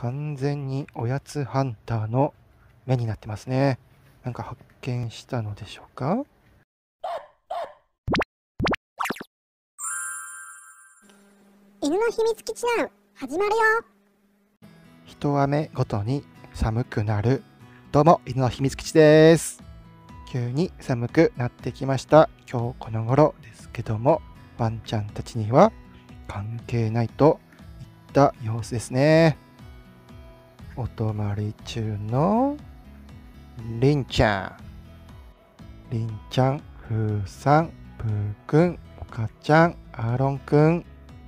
完全におやつハンターの目になってますね。なんか発見したのでしょうか。 犬の秘密基地ナウ始まるよ。 一雨ごとに寒くなる。どうも、犬の秘密基地です。急に寒くなってきました。今日この頃ですけども、ワンちゃんたちには関係ないといった様子ですね。お泊まり中のりんちゃん、りんちゃん、ふーさん、ぷーくん、おかちゃん、アーロンくん。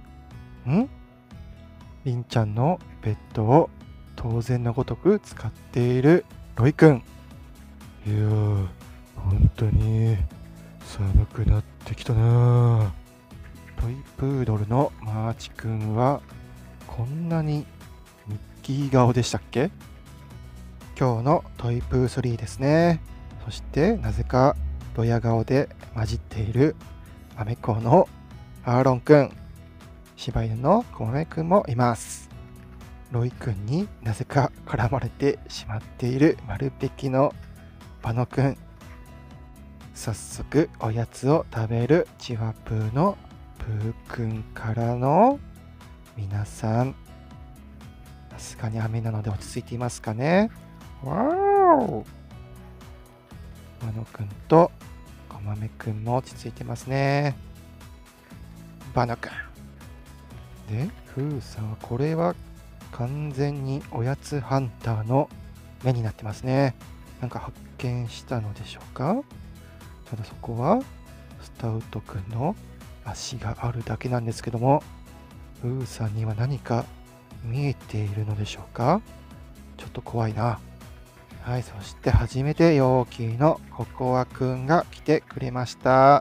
りんちゃんのベッドを当然のごとく使っているロイくん。いやー、本当に寒くなってきたな。トイプードルのマーチくんはこんなにミッキー顔でしたっけ？今日のトイプー3ですね。そしてなぜかドヤ顔で混じっているアメコのアーロンくん、柴犬のコマメくんもいます。ロイくんになぜか絡まれてしまっている丸ペキのバノくん。早速おやつを食べるチワプーのプーくんからの皆さん、さすがに雨なので落ち着いていますかね。わー、バノくんとコマメくんも落ち着いてますね。バノくんで、フーさんはこれは完全におやつハンターの目になってますね。なんか発見したのでしょうか。ただそこはスタウトくんの足があるだけなんですけども、フーさんには何か見えているのでしょうか。ちょっと怖いな。はい、そして初めて陽気のココアくんが来てくれました。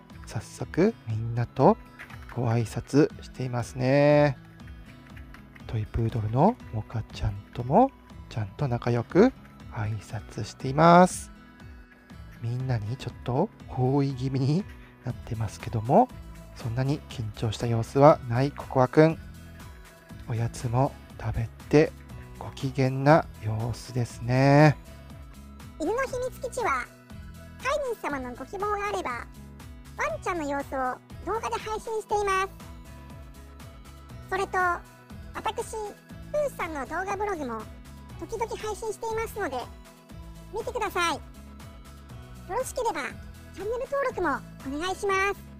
早速みんなとご挨拶していますね。トイプードルのモカちゃんともちゃんと仲良く挨拶しています。みんなにちょっと包囲気味になってますけども、そんなに緊張した様子はないココアくん。おやつも食べてご機嫌な様子ですね。 犬の秘密基地は飼い主様のご希望があればワンちゃんの様子を動画で配信しています。それと私フーさんの動画ブログも時々配信していますので見てください。よろしければチャンネル登録もお願いします。